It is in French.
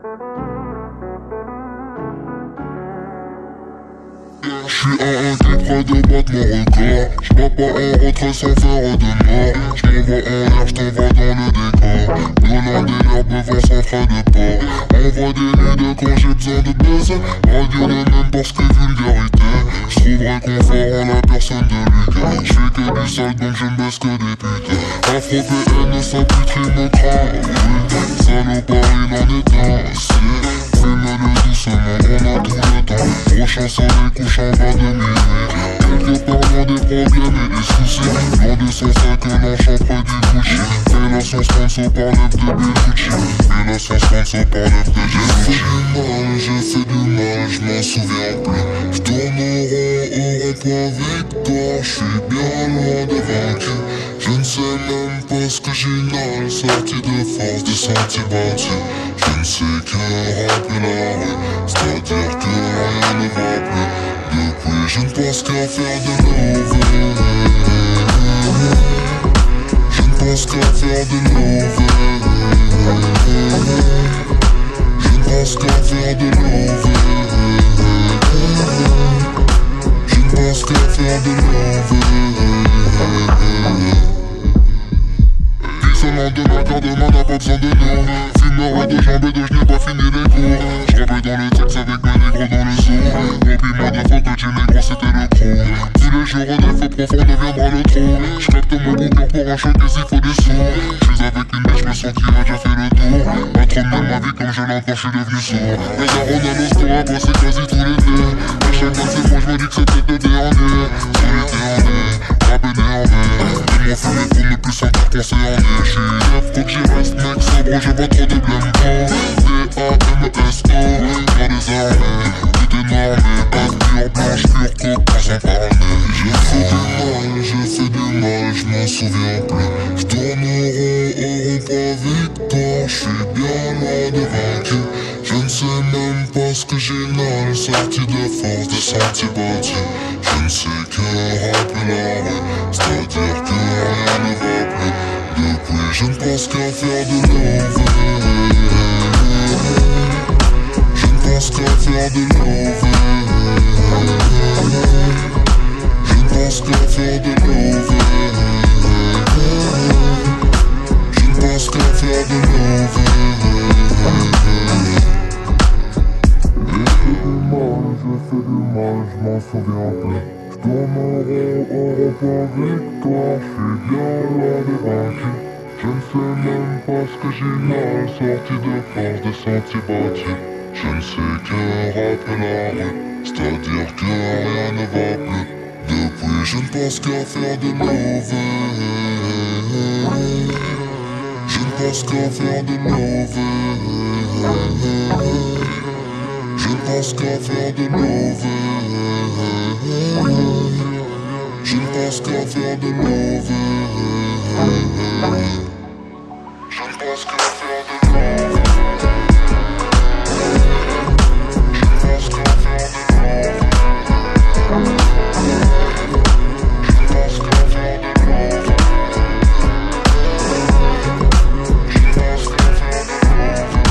J'suis à un qui près de battre mon record. J'pars pas en retrait sans faire de mort. J'm'envoie en l'air, j't'envoie dans le décor. Donnant des l'herbe vent sans frais de port. Envoie des leads quand j'ai besoin de baiser. Radio le même parce que vulgarité. J'trouverai confort en la personne de Lucas. J'fais que du sale donc je ne baisse que des putains. Afro-PN ça putrie me crame. Salopard il en est un. Fume-le doucement, on a tout le temps. Prochain soleil couche en bas de minuit. Quelque part loin des problèmes et des soucis. Loin des 105 l'enchant près du Gucci. Fais la sauce sponsor par l'œuf de Bellucci. Fais la sauce sponsor par l'œuf de Bellucci. J'ai fait du mal, je m'en souviens plus. J'tourne au rond-point victoire. J'suis bien loin de vaincu. Je ne sais même pas ce que j'inhale. Sorti de force des sentiers battus. Je ne sais que rappeler la rue. C'est-à-dire que rien ne va plus. Depuis je ne pense qu'à faire de mauvais. Je ne pense qu'à faire de mauvais. Je ne pense qu'à faire de mauvais. Je ne pense qu'à faire de mauvais. Seulement de ma carte de main n'a pas besoin de nous. Fumeur de jambes et de je n'ai pas fini les cours. J'rampais dans le texte avec mes négros dans le zoo. Remplis-moi de fois que tu négro c'était le pro. Tous les jours des feux profonds deviendra le trou. J'capte mon bouquin pour un choc et s'il faut des sous. J'suis avec une biche me sens qui a déjà fait le tour. À trop de ma vie comme je l'entends j'suis devenu sourd. Les arômes à l'os pour passer quasi tout l'été. À chaque fois c'est moi j'me dis que c'est peut-être le dernier. Sur les derniers, rap énervé. Ils m'ont fumé pour ne plus sentir concerné. J'suis neuf, faut que j'y reste mec, sobre, j'ai pas trop de blême. D-A-M-S-O, pas des armées, tout est normé. Pure blanche, pure coke, passant par le nez. J'ai fait du mal, j'm'en souviens plus. J'tourne au rond-point victoire. J'suis bien loin de vaincu. Je ne sais même pas ce que j'inhale. Sorti de force des sentiers battus. Je ne sais que rappeler la rue. C'est-à-dire que rien ne va plus. Depuis je ne pense qu'à faire de mauvais. Je ne pense qu'à faire de mauvais. Je ne pense qu'à faire de mauvais. Je ne pense qu'à faire de mauvais. J'ai fait du mal, je m'en souviens plus. J'tourne au rond-point victoire. J'suis bien loin des vaincus. Je ne sais même pas ce que j'inhale. Sorti de force des sentiers battus. Je ne sais que rappeler la rue. C'est-à-dire que rien ne va plus. Depuis je ne pense qu'à faire de mauvais. Je ne pense qu'à faire de mauvais. Je ne pense qu'à faire de mauvais. Je ne pense qu'à faire de mauvais. Je ne pense qu'à faire de mauvais. Je ne pense qu'à faire de mauvais. Je ne pense qu'à faire de mauvais. Je ne pense qu'à faire de mauvais.